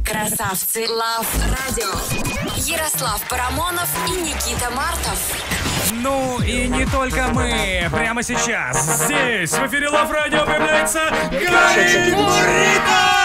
Красавцы Лав Радио. Ярослав Парамонов и Никита Мартов. Ну и не только мы. Прямо сейчас здесь в эфире Лав Радио появляется Гарик Бурито!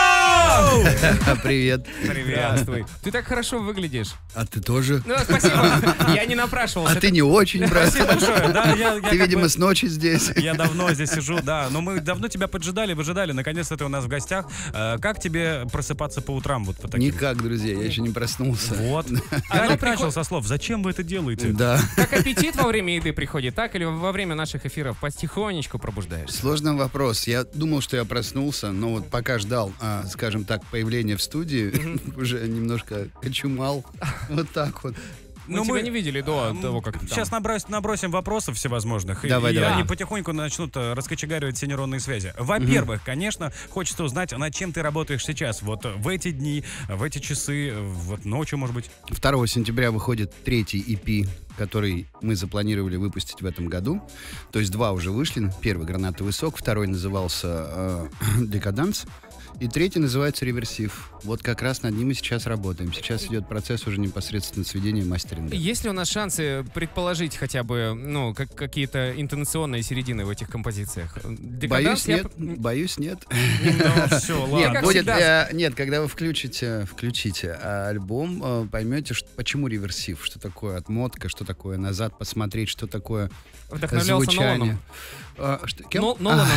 Привет. Здравствуй. Ты так хорошо выглядишь. А ты тоже? Ну, спасибо. Я не напрашивался. А ты не очень, брат. Спасибо большое. Да, Ты, видимо, с ночи здесь. Я давно здесь сижу, да. Но мы давно тебя выжидали. Наконец-то ты у нас в гостях. Как тебе просыпаться по утрам вот по таким? Никак, друзья, я еще не проснулся. Вот. Гарик начал со слов. Зачем вы это делаете? Да. Как аппетит во время еды приходит, так или во время наших эфиров потихонечку пробуждаешься? Сложный вопрос. Я думал, что я проснулся, но вот пока ждал, скажем так, появления в студии, уже немножко кочумал. Вот так вот. Мы тебя не видели до того, как ты Сейчас там. набросим вопросов всевозможных. Давай. И они потихоньку начнут раскочегаривать все нейронные связи. Во-первых, конечно, хочется узнать, над чем ты работаешь сейчас. Вот в эти дни, в эти часы, вот ночью, может быть. 2 сентября выходит 3-й EP, который мы запланировали выпустить в этом году. То есть 2 уже вышли. Первый «Гранатовый сок», второй назывался «Декаданс». И 3-й называется «Реверсив». Вот как раз над ним мы сейчас работаем. Сейчас идет процесс уже непосредственно сведения и мастеринга. Есть ли у нас шансы предположить хотя бы, какие-то интонационные середины в этих композициях? Боюсь, нет. Боюсь, нет. Ну, все, ладно. Нет, как будет, всегда. нет, когда вы включите альбом, поймете, почему реверсив, что такое отмотка, что такое назад посмотреть, что такое Вдохновлялся звучание. Ноланом? Кем? Ноланом?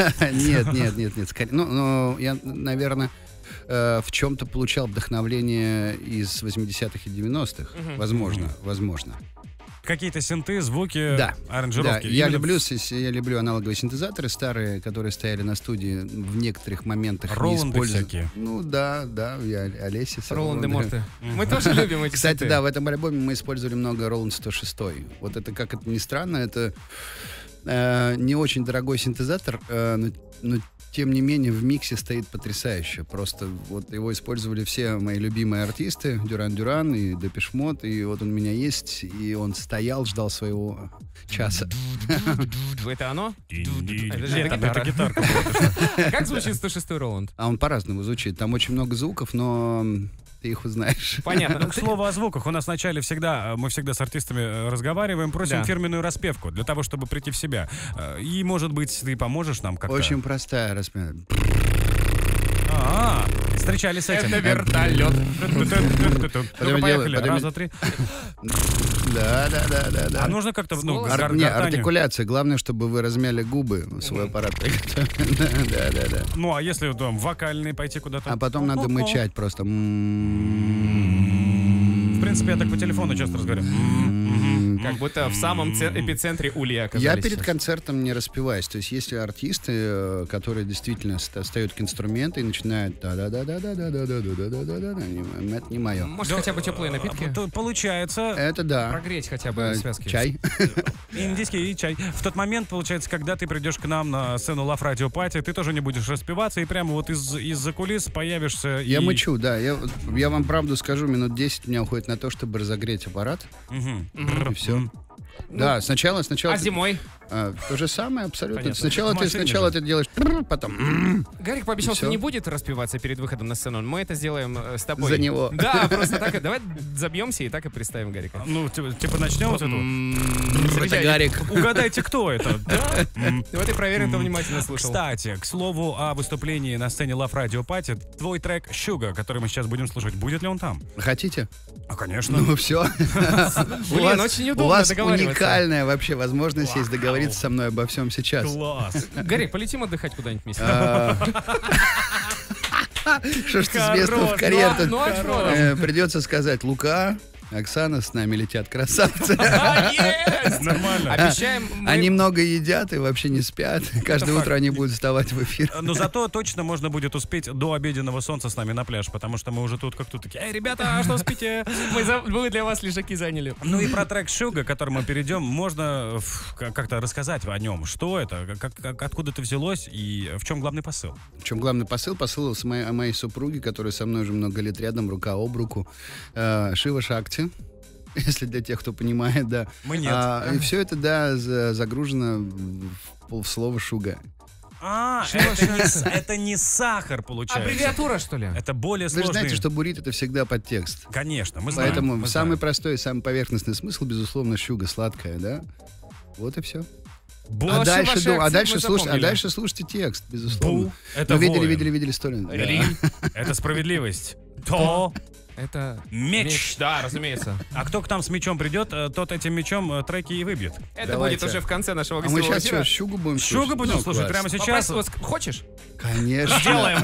Нет. Скорее, я, наверное, в чем-то получал вдохновление из 80-х и 90-х. Возможно. Какие-то синты, звуки, Да. аранжировки. Я Именно люблю аналоговые синтезаторы старые, которые стояли на студии в некоторых моментах. Роланды не используют. всякие. Ну да, я Олесис. Роланды Морты. Мы тоже любим эти Кстати, синты. да, в этом альбоме мы использовали много Roland 106. Вот это, как это ни странно, это не очень дорогой синтезатор, но тем не менее в миксе стоит потрясающе. Просто вот его использовали все мои любимые артисты, Дюран и Депеш Мод, и вот он у меня есть, и он стоял, ждал своего часа. Это оно? Нет, это гитара. гитарка. Как звучит 106-й Роланд? А он по-разному звучит. Там очень много звуков, но ты их узнаешь. Понятно. К слову о звуках, у нас вначале мы всегда с артистами разговариваем, просим Да. фирменную распевку для того, чтобы прийти в себя. И, может быть, ты поможешь нам как-то? Очень простая распевка. Встречались с этим. Это вертолет. Ну-ка, поехали. подожди. Раз, два, три. Да. А нужно как-то, Не, артикуляция. Главное, чтобы вы размяли губы, свой аппарат приготовили. Да. Ну, а если там вокальный пойти куда-то? А потом надо мычать просто. В принципе, я так по телефону часто разговариваю. Как будто в самом эпицентре улья оказались. Я перед сейчас. концертом не распеваюсь. То есть есть артисты, которые действительно встают к инструменту и начинают это не мое. Может, хотя бы теплые напитки? Получается, Это да. Прогреть хотя бы связки. Чай. индийский чай. В тот момент, получается, когда ты придешь к нам на сцену Love Radio Party, ты тоже не будешь распеваться, и прямо вот из-за кулис появишься. Я мычу, да. Я вам правду скажу, минут 10 у меня уходит на то, чтобы разогреть аппарат. И все. Да, сначала. А зимой? То же самое абсолютно. Понятно. Сначала В машине ты делаешь, потом Гарик пообещал, И что всё. не будет распеваться перед выходом на сцену. Мы это сделаем с тобой. За него. Да, просто так. Давай забьемся и так и представим Гарика. Ну, типа начнем вот эту. это Гарик. Угадайте, кто это. Вот и проверим, кто внимательно слушал. Кстати, к слову о выступлении на сцене Love Radio Party, твой трек «Sugar», который мы сейчас будем слушать, будет ли он там? Хотите? А, конечно. Ну все. Блин, очень удобно У вас договариваться. уникальная вообще возможность есть договориться со мной обо всем сейчас. Класс. Гарик, полетим отдыхать куда-нибудь вместе. Что ж ты с места в карьер тут? Ну, а что? Придется сказать: Лука, Оксана, с нами летят красавцы. Есть! Нормально. Обещаем, Они много едят и вообще не спят. Каждое утро они будут вставать в эфир. Но зато точно можно будет успеть до обеденного солнца с нами на пляж, потому что мы уже тут как тут такие: эй, ребята, а что спите? мы для вас лежаки заняли. Ну и про трек «Sugar», к которому мы перейдем, можно как-то рассказать о нем. Что это, откуда это взялось и в чем главный посыл? В чем главный посыл? Посыл с моей супруги, которая со мной уже много лет рядом, рука об руку. Шива Шакти. Если для тех, кто понимает, да. Мы нет. И все это, да, загружено в полслова «шуга». это не сахар, получается. Аббревиатура, что ли? Это более Вы же сложный. знаете, что буррито — это всегда подтекст. Конечно, мы знаем. Поэтому мы самый знаем. простой и самый поверхностный смысл, безусловно, шуга сладкая, да? Вот и все. Бу, А дальше, ваши акценты мы запомнили. дальше слушайте текст, безусловно. бу, это Ну, воин. видели историю. Да. Ри — это справедливость. То Это меч. Да, разумеется. А кто к нам с мечом придет, тот этим мечом треки и выбьет. Это Давайте. будет уже в конце нашего А мы гостевого сейчас эфира. что, щугу будем слушать? Щуга будем Ну, слушать класс. прямо сейчас. Хочешь? Конечно. Делаем.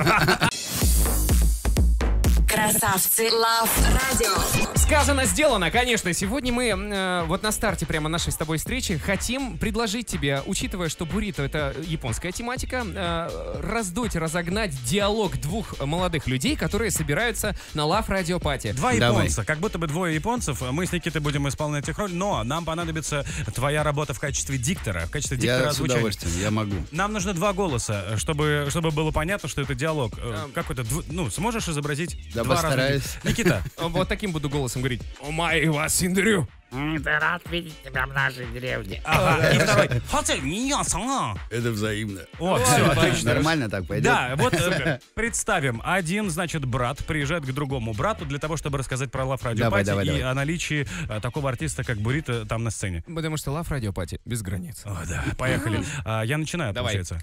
Красавцы Лав Радио. Сказано, сделано, конечно. Сегодня мы вот на старте прямо нашей с тобой встречи хотим предложить тебе, учитывая, что буррито — это японская тематика, раздуть, разогнать диалог двух молодых людей, которые собираются на Лав Радио Пати. Два Давай. японца, как будто бы двое японцев. Мы с Никитой будем исполнять их роль, но нам понадобится твоя работа в качестве диктора, в качестве диктора Я с озвучания. удовольствием, я могу. Нам нужно два голоса, чтобы было понятно, что это диалог. Какой-то, сможешь изобразить Да, два постараюсь. разных? Никита. Вот таким буду голосом говорить. «О май вас индрю». Да рад видеть тебя в нашей деревне. Ага. И второй. Хацэ, меня-сан. Это взаимно. О, все, отлично. Нормально так пойдет? Да, вот представим, один, значит, брат приезжает к другому брату для того, чтобы рассказать про Лав Радио Давай, Пати давай, и давай. о наличии такого артиста, как Бурито, там на сцене. Потому что Лав Радио Пати без границ. О, да, поехали. Я начинаю, Давай. получается.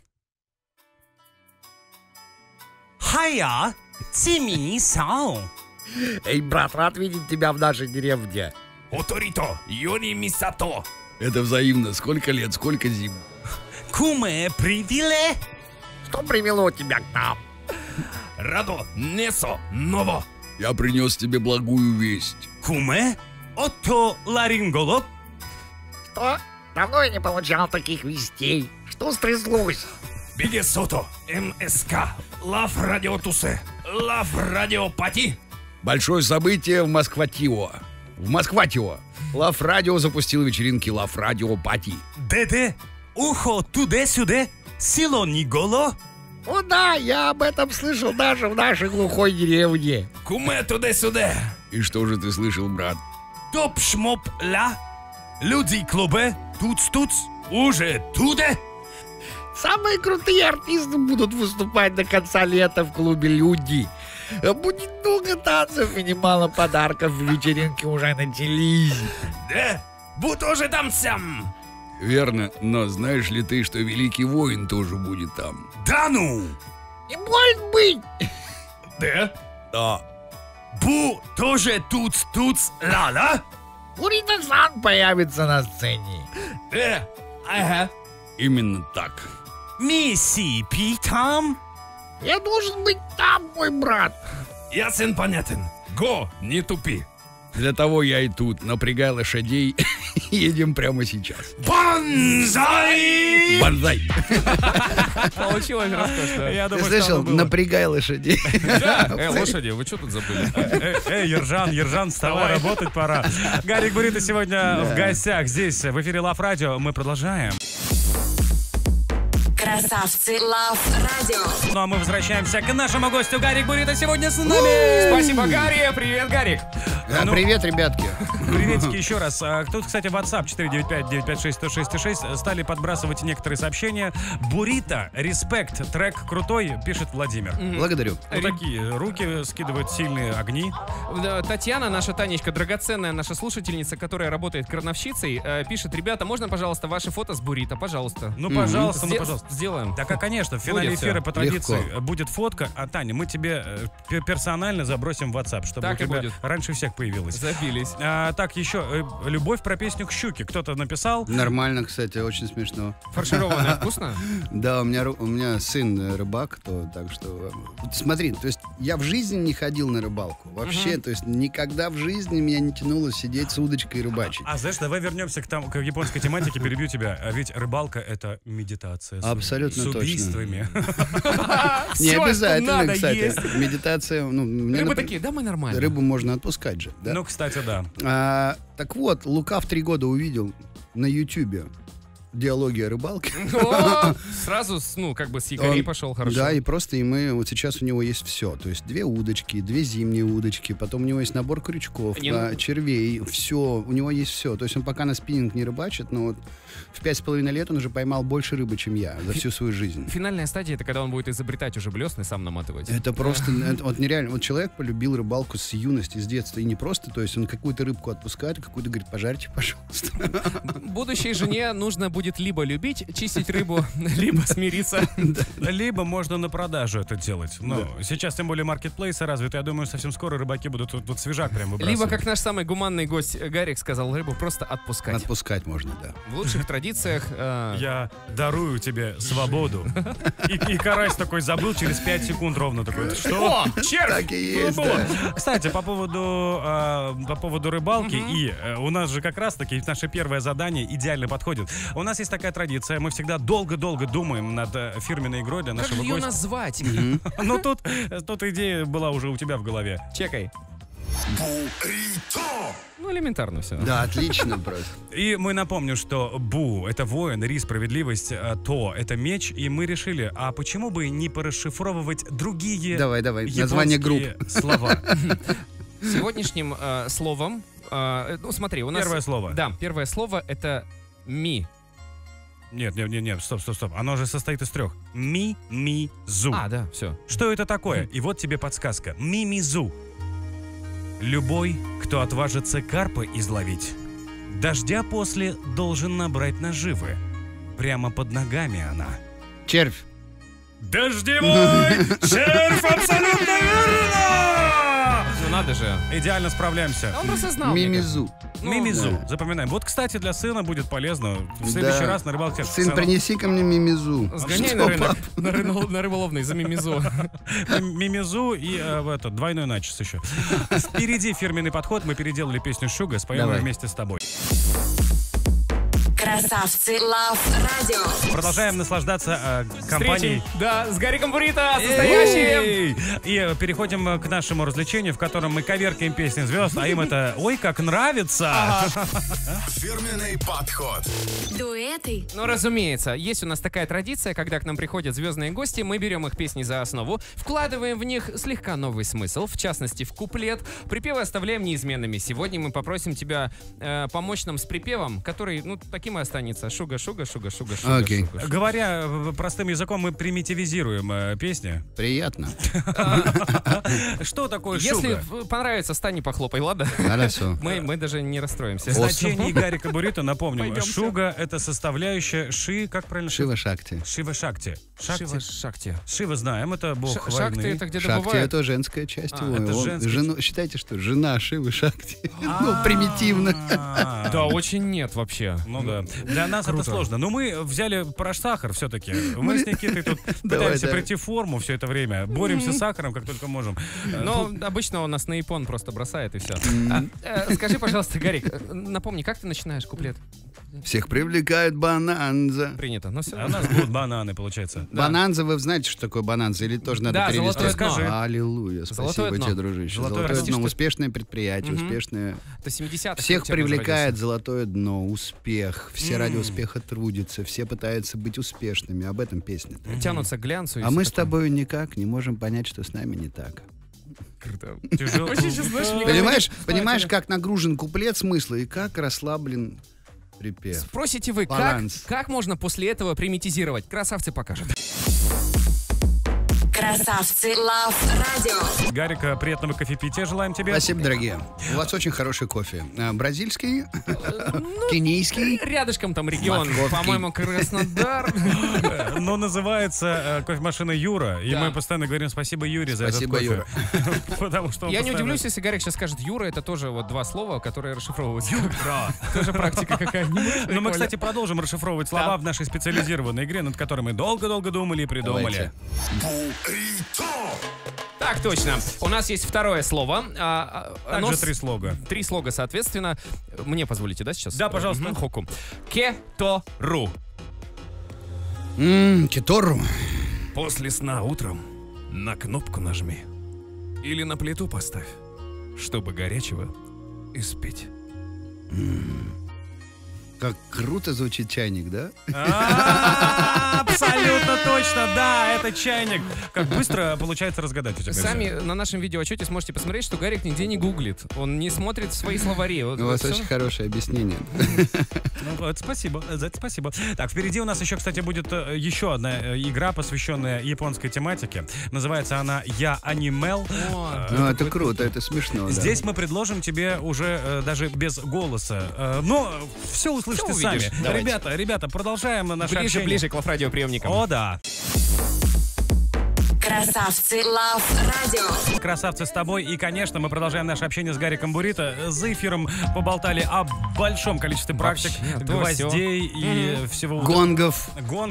Хая, цими-сан. Эй, брат, рад видеть тебя в нашей деревне. Оторито, Йони Мисато. Это взаимно. Сколько лет, сколько зим. Куме привиле. Что привело тебя к нам? Радо, Несо, Ново. Я принес тебе благую весть. Куме, отто ларинголог. Что? Давно я не получал таких вестей. Что стряслось? Бигесото, МСК, Лав Радио Тусе, Лав Радио Пати. Большое событие в Москватио. В Москватио. Лав Радио запустил вечеринки Лав Радио Пати. Деде, ухо туде-сюде, сило Ниголо. О да, я об этом слышал даже в нашей глухой деревне. Куме туде-сюде. И что же ты слышал, брат? Топ-шмоп-ля. Люди клубе, туц-туц, уже туде. Самые крутые артисты будут выступать до конца лета в клубе «Люди». Будет много танцев и немало подарков. Вечеринки уже начались. Да, будь уже там сам. Верно, но знаешь ли ты, что Великий Воин тоже будет там? Да ну. Не может быть! Да? Да. Бу тоже туц-туц ла-ла. Бурито-сан появится на сцене. Да, ага. Именно так. Мисси Питам. Я должен быть там, мой брат. Ясен понятен. Го, не тупи. Для того я и тут. Напрягай лошадей. Едем прямо сейчас. Банзай. Банзай. Получилось роскошно. Я Ты думаю, что слышал? оно было. Напрягай лошадей. Да, лошади, вы что тут забыли? Ержан, вставай, работать пора. Гарик Бурито сегодня в гостях здесь, в эфире Лав Радио. Мы продолжаем. Красавцы Лав Радио. Ну а мы возвращаемся к нашему гостю. Гарик Бурито сегодня с нами. Спасибо, Гарри. Привет, Гарик. Ну, Привет, ребятки. приветики еще раз. Тут, кстати, WhatsApp 495-956-166 стали подбрасывать некоторые сообщения. Бурито, респект, трек крутой, пишет Владимир. Благодарю. Вот такие руки скидывают сильные огни. Да, Татьяна, наша Танечка, драгоценная наша слушательница, которая работает крановщицей, пишет: ребята, можно, пожалуйста, ваши фото с буррито, пожалуйста. Ну, пожалуйста, ну, пожалуйста. Сделаем. Так, конечно, в финале Будет эфира всё. по традиции Легко. будет фотка. А, Таня, мы тебе персонально забросим в WhatsApp, чтобы Так у и тебя будет. раньше всех появилось. Забились. Так, еще любовь про песню к щуке. Кто-то написал. Нормально, кстати, очень смешно. Фаршированное вкусно? Да, у меня сын рыбак, так что... Смотри, то есть я в жизни не ходил на рыбалку. Вообще, то есть никогда в жизни меня не тянуло сидеть с удочкой и рыбачить. Знаешь, давай вернемся к японской тематике, перебью тебя. А ведь рыбалка — это медитация. Абсолютно с точно. убийствами. Не Всё, обязательно, что надо, кстати. есть. Медитация, мне, Рыбы например, такие, да, мы нормально. рыбу можно отпускать же, да? Ну, кстати, да. Так вот, Лука в 3 года увидел на Ютубе диалоги о рыбалке. О, сразу, как бы с якорей пошел, хорошо. Да, и просто вот сейчас у него есть все. То есть 2 удочки, 2 зимние удочки, потом у него есть набор крючков, червей, все, у него есть все. То есть он пока на спиннинг не рыбачит, но вот в 5,5 лет он уже поймал больше рыбы, чем я за всю свою жизнь. Финальная стадия — это когда он будет изобретать уже блесны, сам наматывать. Это просто, вот нереально. Вот человек полюбил рыбалку с юности, с детства, и не просто, то есть он какую-то рыбку отпускает, какую-то говорит, пожарьте, пожалуйста. Будущей жене нужно будет либо любить чистить рыбу, либо смириться. Либо можно на продажу это делать. Ну, сейчас тем более маркетплейсы развиты. Я думаю, совсем скоро рыбаки будут тут свежак прям выбрасывать. Либо, как наш самый гуманный гость Гарик сказал, рыбу просто отпускать. Отпускать можно, да. В лучших традициях... Я дарую тебе свободу. И карась такой забыл через 5 секунд ровно такой. Что? Червь! Так и есть, да. Кстати, по поводу рыбалки, и у нас же как раз-таки наше первое задание идеально подходит. У нас есть такая традиция, мы всегда долго-долго думаем над фирменной игрой для Как нашего же ее гостя. назвать? Ну тут идея была уже у тебя в голове. Чекай. Ну, элементарно все. Да, отлично просто. И мы напомним, что Бу — это воин, Ри — справедливость, То — это меч, и мы решили, а почему бы не порасшифровывать другие Давай, название групп. японские слова? Сегодняшним словом... смотри, у нас... Первое слово. Да, первое слово — это ми. Нет, стоп. Оно же состоит из 3. Ми-ми-зу. А, да, все. Что это такое? И вот тебе подсказка. Ми-ми-зу. Любой, кто отважится карпа изловить, дождя после должен набрать наживы. Прямо под ногами она. Червь. Дождевой червь, абсолютно верно! Ну надо же. Идеально справляемся. Он просто знал. мне Мимизу. Мимизу. да. Запоминаем. Вот, кстати, для сына будет полезно. В следующий Да. раз на рыбалке. Сын, принеси ко мне мимизу. кажется. Сгоняй Что, на рынок, пап? на рыболовный, за мимизу. Мимизу и двойной начес еще. Впереди фирменный подход. Мы переделали песню Шуга. Споем Давай. ее вместе с тобой. Красавцы Лав Радио. Продолжаем наслаждаться компанией. Да, с Гариком Бурито, состоящим. И переходим к нашему развлечению, в котором мы коверкаем песни звезд, а им это «Ой, как нравится!» Фирменный подход. Дуэты. Ну, разумеется, есть у нас такая традиция, когда к нам приходят звездные гости, мы берем их песни за основу, вкладываем в них слегка новый смысл, в частности, в куплет, припевы оставляем неизменными. Сегодня мы попросим тебя помочь нам с припевом, который, таким и останется. Шуга, шуга, шуга, шуга, шуга, Окей. шуга, шуга. Говоря простым языком, мы примитивизируем песни. Приятно. Что такое Если шуга? понравится, стань и похлопай, ладно? Хорошо. Мы даже не расстроимся. В значении Гарика Бурито, напомним, Пойдемте. шуга — это составляющая как правильно? Шива Шакти. Шива Шакти. Шива Шакти. Шива знаем, это бог Шакти войны. это где Шакти добывают? это женская часть А, его. это Он женская считайте, что жена Шивы Шакти. Ну, примитивно. А, Да, очень нет вообще. Ну да. Для нас Круто. это сложно. Но мы взяли порошь-сахар все-таки. Мы с Никитой тут Давай, пытаемся да. прийти в форму все это время. Боремся с сахаром, как только можем. Но обычно он нас на япон просто бросает и все. Скажи, пожалуйста, Гарик, напомни, как ты начинаешь куплет? Всех привлекает бананза. Принято. Ну все. А у нас будут бананы, получается. Да. Бананза, вы знаете, что такое бананза? Или тоже надо Да, перелистать? золотое дно. Скажи. Аллилуйя, Золотое спасибо дно. тебе, дружище. Золотое Золотое дно. дно, Прости, успешное предприятие, Мгм. успешное. Это 70-х. Всех у тебя привлекает возродился. золотое дно, успех. Все ради успеха трудятся, все пытаются быть успешными. Об этом песня. Тянутся к глянцу. и А всё мы с такое. тобой никак не можем понять, что с нами не так. Круто. Тяжело. Вообще, сейчас, знаешь, мне Понимаешь, как нагружен куплет смысла и как расслаблен припев. Спросите вы, Баланс. как можно после этого примитизировать? Красавцы покажут. Красавцы Лав Радио. Гарика, приятного кофепития желаем тебе. Спасибо, дорогие. У вас очень хороший кофе. Бразильский, кенийский. Рядышком там регион, Московский. по-моему, Краснодар. Но называется кофемашина Юра. И Да. мы постоянно говорим спасибо Юре за Спасибо, этот кофе. Потому что он Я не постоянно- удивлюсь, если Гарик сейчас скажет Юра, это тоже вот два слова, которые расшифровываются. Юра. Тоже практика какая-нибудь. Но мы, кстати, продолжим расшифровывать слова Да. в нашей специализированной игре, над которой мы долго-долго думали и придумали. Так точно. У нас есть второе слово. Оно Также с- 3 слога. 3 слога, соответственно. Мне позволите, да, сейчас? Да, пожалуйста. Хоку. Кетору. Китору. После сна утром на кнопку нажми. Или на плиту поставь, чтобы горячего испить. Как круто звучит чайник, да? Абсолютно точно, да, это чайник. Как быстро получается разгадать у тебя. Сами на нашем видеоотчете сможете посмотреть, что Гарик нигде не гуглит. Он не смотрит в свои словари. У вас очень хорошее объяснение. Спасибо, за это спасибо. Так, впереди у нас еще, кстати, будет еще одна игра, посвященная японской тематике. Называется она «Я Анимел». Ну, это круто, это смешно. Здесь мы предложим тебе уже даже без голоса. Но все услышите сами. Ребята, продолжаем наше общение. Ближе к лав-радиоприемникам. О, да. Красавцы Лав Радио. Красавцы с тобой. И, конечно, мы продолжаем наше общение с Гариком Бурито. За эфиром поболтали о большом количестве практик, гвоздей и всего... Гонгов.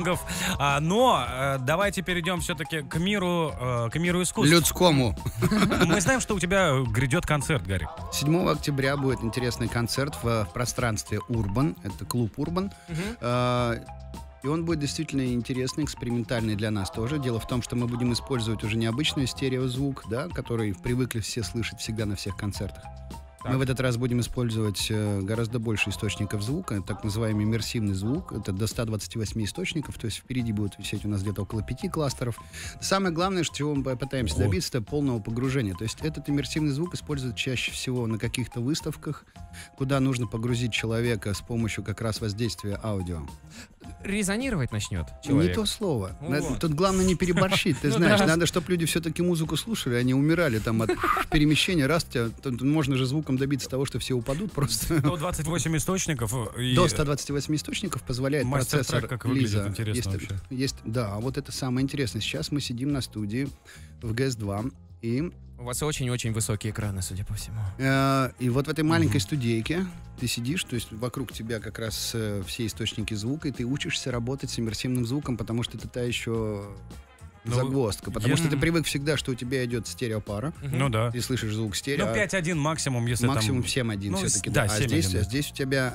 Но давайте перейдем все-таки к миру искусств. Людскому. Мы знаем, что у тебя грядет концерт, Гарик. 7 октября будет интересный концерт в пространстве Урбан. Это клуб Урбан. И он будет действительно интересный, экспериментальный для нас тоже. Дело в том, что мы будем использовать уже необычный стереозвук, да, который привыкли все слышать всегда на всех концертах. Мы в этот раз будем использовать гораздо больше источников звука, так называемый иммерсивный звук. Это до 128 источников, то есть впереди будет висеть у нас где-то около 5 кластеров. Самое главное, чего мы попытаемся добиться, это полного погружения. То есть этот иммерсивный звук используют чаще всего на каких-то выставках, куда нужно погрузить человека с помощью как раз воздействия аудио. Резонировать начнет человек. Не то слово. Вот. Тут главное не переборщить, ты знаешь. Надо, чтобы люди все-таки музыку слушали, а не умирали там от перемещения. Раз тут можно же звуком добиться того, что все упадут просто. 128 источников. До 128 источников позволяет процессор как выглядит, Лиза. интересно вообще. Да, вот это самое интересное. Сейчас мы сидим на студии в ГС-2 и... У вас очень-очень высокие экраны, судя по всему. И вот в этой маленькой студейке ты сидишь, то есть вокруг тебя как раз все источники звука, и ты учишься работать с иммерсивным звуком, потому что это та еще загвоздка. Потому что ты привык всегда, что у тебя идет стереопара. Ну да. Ты слышишь звук стерео. 5.1 максимум, если максимум там... 7.1 все-таки. Да, а здесь у тебя...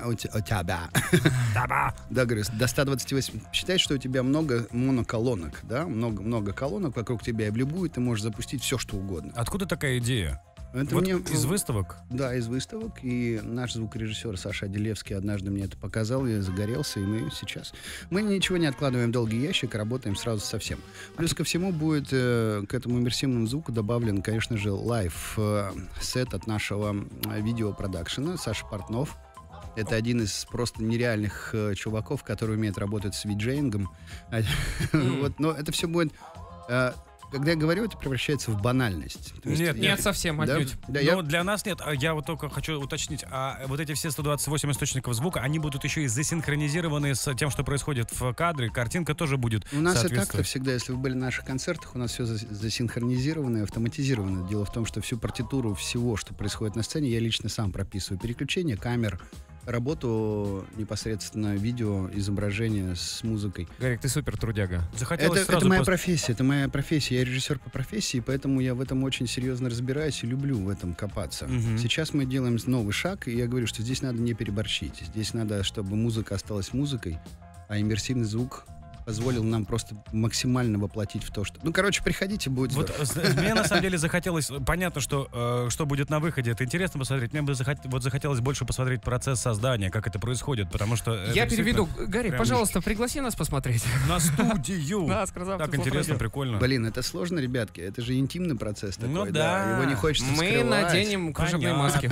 Да, говорю, до 128. Считай, что у тебя много моноколонок, да? Много колонок вокруг тебя, и в любую ты можешь запустить все, что угодно. Откуда такая идея? Это вот из выставок? Да, из выставок. И наш звукорежиссер Саша Аделевский однажды мне это показал, я загорелся, и мы сейчас... Мы ничего не откладываем в долгий ящик, работаем сразу со всем. Плюс ко всему будет к этому иммерсивному звуку добавлен, конечно же, лайв-сет от нашего видеопродакшена Саша Портнов. Это один из просто нереальных чуваков, который умеет работать с виджеингом. Но это все будет... Когда я говорю, это превращается в банальность. Нет, совсем отнюдь. Но для нас нет. Я вот только хочу уточнить. Вот эти все 128 источников звука, они будут еще и засинхронизированы с тем, что происходит в кадре. Картинка тоже будет у нас и так-то всегда, если вы были на наших концертах, у нас все засинхронизировано и автоматизировано. Дело в том, что всю партитуру всего, что происходит на сцене, я лично сам прописываю. Переключение камер, работу непосредственно видео, изображение с музыкой. Гарик, ты супер трудяга. Это моя профессия, я режиссер по профессии, поэтому я в этом очень серьезно разбираюсь и люблю в этом копаться. Сейчас мы делаем новый шаг, и я говорю, что здесь надо не переборщить. Здесь надо, чтобы музыка осталась музыкой, а иммерсивный звук позволил нам просто максимально воплотить в то, что... приходите, будет здорово. Мне на самом деле захотелось... Понятно, что будет на выходе. Это интересно посмотреть. Мне бы захотелось больше посмотреть процесс создания, как это происходит, потому что... Я переведу. Гарик, пожалуйста, пригласи нас посмотреть. На студию! Так интересно, прикольно. Блин, это сложно, ребятки. Это же интимный процесс такой. Ну да. Его не хочется скрывать. Мы наденем кружевные маски.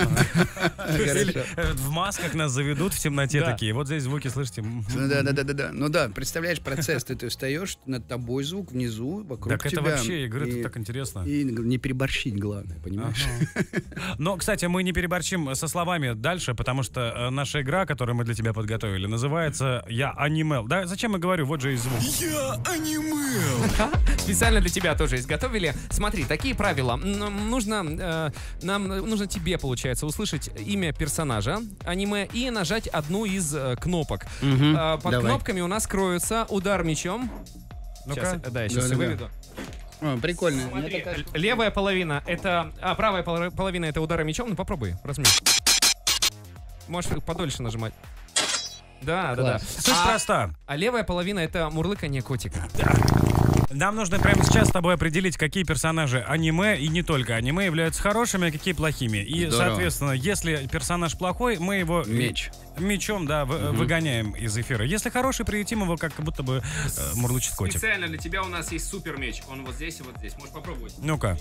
В масках нас заведут в темноте такие. Вот здесь звуки, слышите? Да. Ну да, представляешь процесс. Ты встаешь, над тобой звук, внизу, вокруг тебя. Так это вообще, игры, это так интересно. И не переборщить, главное, понимаешь? Но, кстати, мы не переборщим со словами дальше, потому что наша игра, которую мы для тебя подготовили, называется «Я Анимел». Да, зачем я говорю? Вот же и звук. Я Анимел. Специально для тебя тоже изготовили. Смотри, такие правила. Нам нужно тебе, получается, услышать имя персонажа аниме и нажать одну из кнопок. Под кнопками у нас кроются удар мечом. Ну-ка. Я сейчас выведу. Прикольно. Смотри, левая половина это... правая половина это удара мечом. Ну попробуй, размни. Можешь подольше нажимать. Да. Суть проста. А левая половина это мурлыканье котика. Нам нужно прямо сейчас с тобой определить, какие персонажи аниме и не только аниме являются хорошими, а какие плохими. И, Здорово. соответственно, если персонаж плохой, мы его мечом, да, выгоняем из эфира. Если хороший, прилетим его, как будто бы мурлычет котик. Специально для тебя у нас есть супер меч. Он вот здесь и вот здесь. Можешь попробовать. Ну-ка.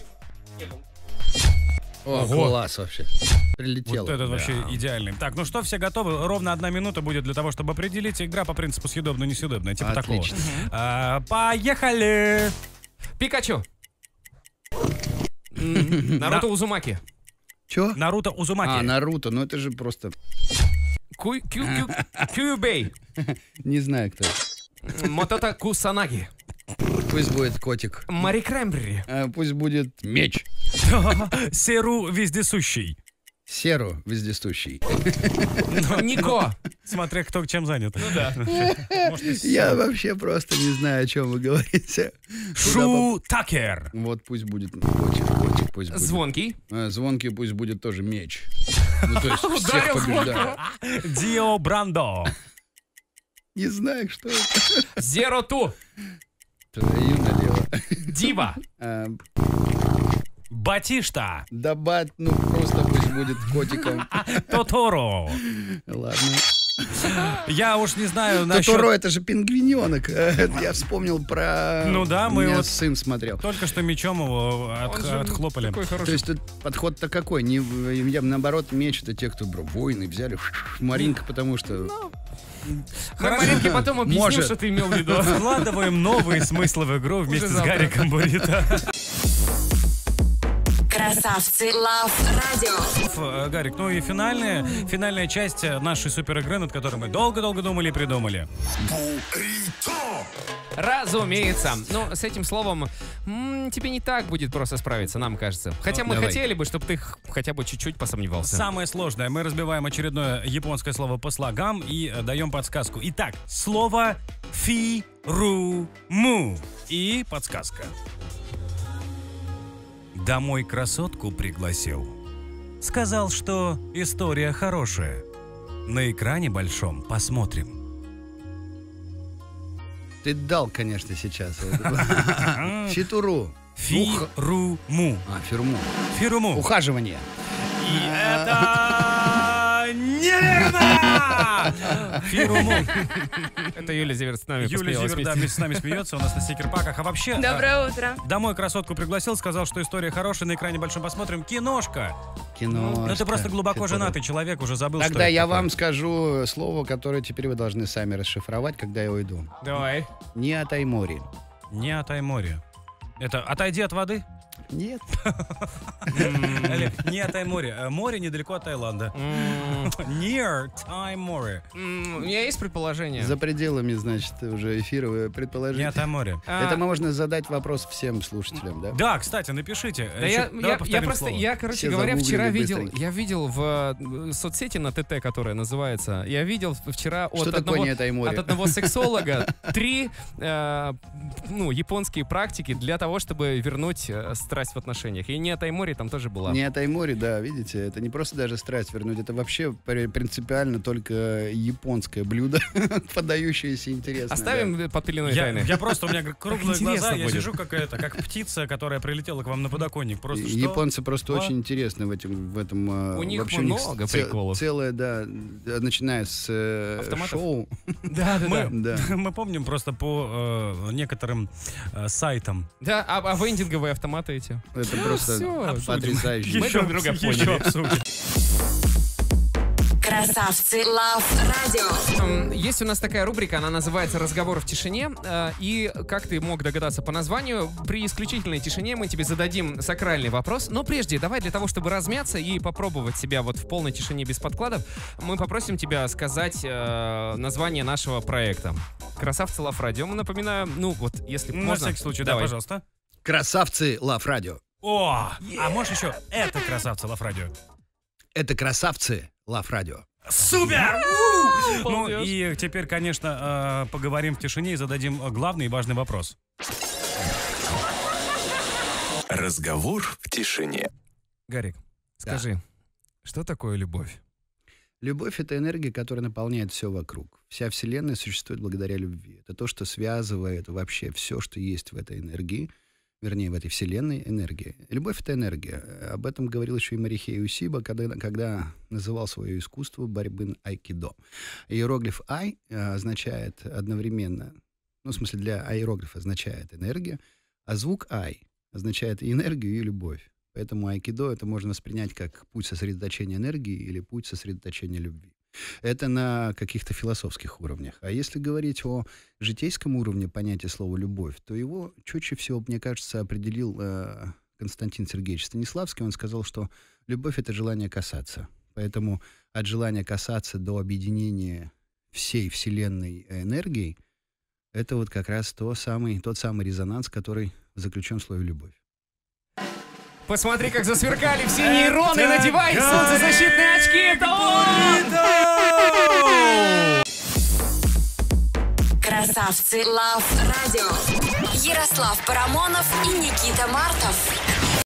О, класс вообще. Прилетело. Вот этот вообще идеальный. Так, ну что, все готовы? Ровно 1 минута будет для того, чтобы определить. Игра по принципу съедобно-несъедобно. Типа Отлично. такого. Поехали! Пикачу. Наруто Узумаки. Чё? Наруто Узумаки. Наруто, ну это же просто... Кьюбей. Не знаю, кто это. Мотото Кусанаги. Пусть будет котик. Мари Крэмбери. Пусть будет меч. Серу вездесущий. Серу вездесущий. Нико. Смотря кто чем занят. Ну да. Я вообще просто не знаю, о чем вы говорите. Шу Такер. Вот пусть будет котик пусть будет. Звонкий. Звонкий пусть будет тоже меч. Ну, то есть всех Ударил побеждает. Дио Брандо. Не знаю, что это. Зеро Ту. Твою налево. Дива. Батишта. Ну просто пусть будет котиком. Тоторо. Ладно. Я уж не знаю насчет... Тоторо это же пингвиненок. Я вспомнил про... Ну да, У мы меня вот сын смотрел. только что мечом его отхлопали. То есть тут подход-то какой? Я наоборот, меч это те, кто воины взяли. Маринка, потому что... Мы Маринке потом объясним, Может. что ты имел в виду. Вкладываем новые смыслы в игру вместе с завтра. Гариком Бурито. Красавцы Лав Радио. Гарик, ну и финальная часть нашей супер игры, над которой мы долго-долго думали и придумали. Разумеется. Ну, с этим словом тебе не так будет просто справиться, нам кажется. Хотя мы давай. хотели бы, чтобы ты хотя бы чуть-чуть посомневался. Самое сложное. Мы разбиваем очередное японское слово по слогам и даем подсказку. Итак, слово фи-ру-му. И подсказка. Домой красотку пригласил. Сказал, что история хорошая. На экране большом посмотрим. Ты дал, конечно, сейчас. Фитуру. Фи-ру-му. Фирму. Фируму. Ухаживание. И это неверно! Фируму. Это Юля Зиверт с нами Юля посмеялась Зиверт, да, вместе. вместе с нами смеется, у нас на стикер-паках. А вообще... Доброе утро. Домой красотку пригласил, сказал, что история хорошая, на экране большом посмотрим. Киношка. Кино. Ну, ты просто глубоко женатый человек, уже забыл, что Тогда это я такое. вам скажу слово, которое теперь вы должны сами расшифровать, когда я уйду. Давай. Не о Тайморе. Не отай море. Это отойди от воды? Нет. Или не отай море. Море недалеко от Таиланда. Near Taimori. У меня есть предположение. За пределами, значит, уже эфира вы Не предположите. отай море. Это можно задать вопрос всем слушателям, да? Да, кстати, напишите. Да Еще- давай я повторим просто, слово. короче Все говоря, вчера загуглили видел, быстренько. я видел в соцсети на ТТ, которая называется, я видел вчера Что такое не отай море? от одного сексолога 3 японские практики для того, чтобы вернуть страсть в отношениях. И не о Тайморе там тоже была. Не о Тайморе, да, видите, это не просто даже страсть вернуть, это вообще принципиально только японское блюдо, подающееся интересно. Оставим под пеленой тайны. Я просто, у меня круглые Так интересно глаза, я будет. сижу как птица, которая прилетела к вам на подоконник. Просто что? Японцы просто What? очень интересны в этом. У них вообще много приколов. Целое, да, начиная с Автоматов? шоу. Да. Да. Мы помним просто по некоторым сайтам. Да, а вендинговые автоматы эти. Это просто всё, потрясающе. Мы друг друга еще поняли. обсудим. Красавцы Лав Радио. Есть у нас такая рубрика, она называется «Разговор в тишине». И, как ты мог догадаться по названию, при исключительной тишине мы тебе зададим сакральный вопрос. Но прежде, давай для того, чтобы размяться и попробовать себя вот в полной тишине без подкладов, мы попросим тебя сказать название нашего проекта. «Красавцы Лав Радио». Мы напоминаю, если На можно. всякий случай, да, давай. пожалуйста. Красавцы Лав Радио. О, а можешь еще это красавцы Лав Радио? Это красавцы Лав Радио. Супер! Ну Балдеж. и теперь, конечно, поговорим в тишине и зададим главный и важный вопрос. Разговор в тишине. Гарик, скажи, что такое любовь? Любовь — это энергия, которая наполняет все вокруг. Вся Вселенная существует благодаря любви. Это то, что связывает вообще все, что есть в этой энергии, вернее, в этой Вселенной энергии. Любовь — это энергия. Об этом говорил еще и Морихей Усиба, когда называл свое искусство борьбы айкидо. Иероглиф «ай» означает одновременно, ну, в смысле, для иероглифа означает энергия, а звук «ай» означает и энергию, и любовь. Поэтому айкидо это можно воспринять как путь сосредоточения энергии или путь сосредоточения любви. Это на каких-то философских уровнях. А если говорить о житейском уровне понятия слова «любовь», то его четче всего, мне кажется, определил Константин Сергеевич Станиславский. Он сказал, что любовь — это желание касаться. Поэтому от желания касаться до объединения всей Вселенной энергией — это вот как раз тот самый резонанс, который заключен в слове «любовь». Посмотри, как засверкали все нейроны, надевай солнцезащитные очки. Красавцы Лав Радио. Ярослав Парамонов и Никита Мартов.